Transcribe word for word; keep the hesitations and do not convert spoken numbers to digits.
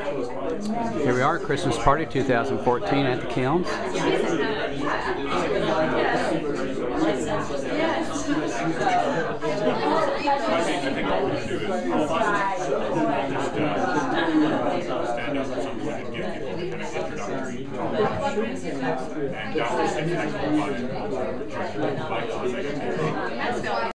Here we are, Christmas party two thousand fourteen at the Kilns. And